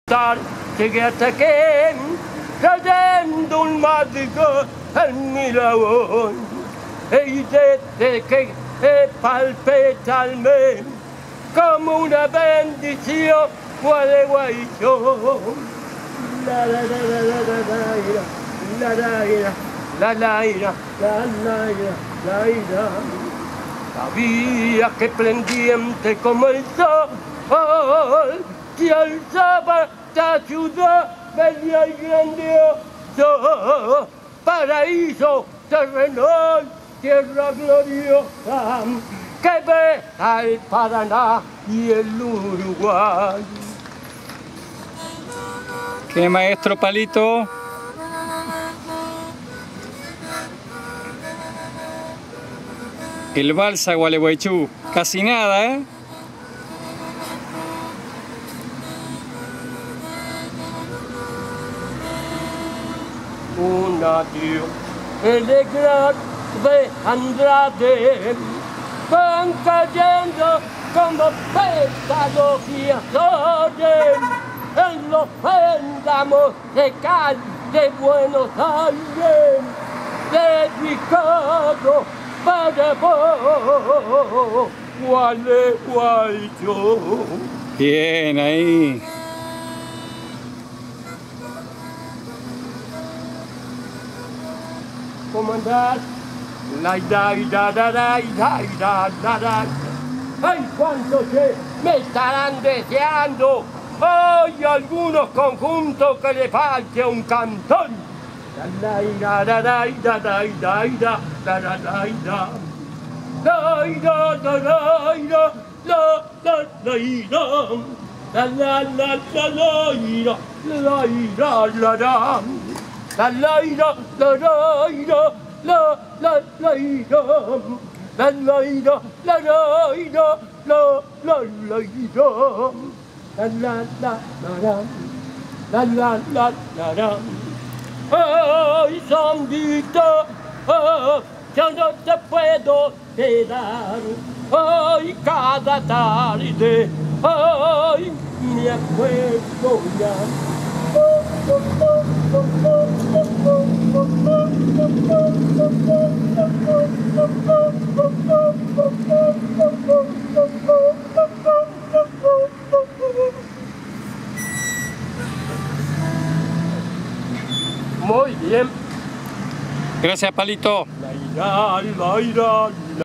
Llegué hasta aquí, trayendo un mágico en mi labor. Y desde que palpita al mes, como una bendición, gualeguayó. La la la la la la la la la la la. Sabía que prendiente como el sol, que alzaba esta ciudad bella y grandiosa, paraíso terrenal, tierra gloriosa, que ve al Paraná y el Uruguay. ¿Qué, maestro Palito? El balsa Gualeguaychú, casi nada, ¿eh? Un adiós elegante de Andrade, van cayendo como pétalos y azores en los péndanos de cal de Buenos Aires, dedicado para vos, Gualeguaychú. Bien, ahí. ¿Cómo andás? ¡Ay, cuántos me estarán deseando! ¡Hay algunos conjuntos que le falte un cantón! Ay, Sandita, yo no te puedo quedar. Ay, cada tarde, ay, me acuerdo ya. Muy bien. Gracias, Palito. La ira,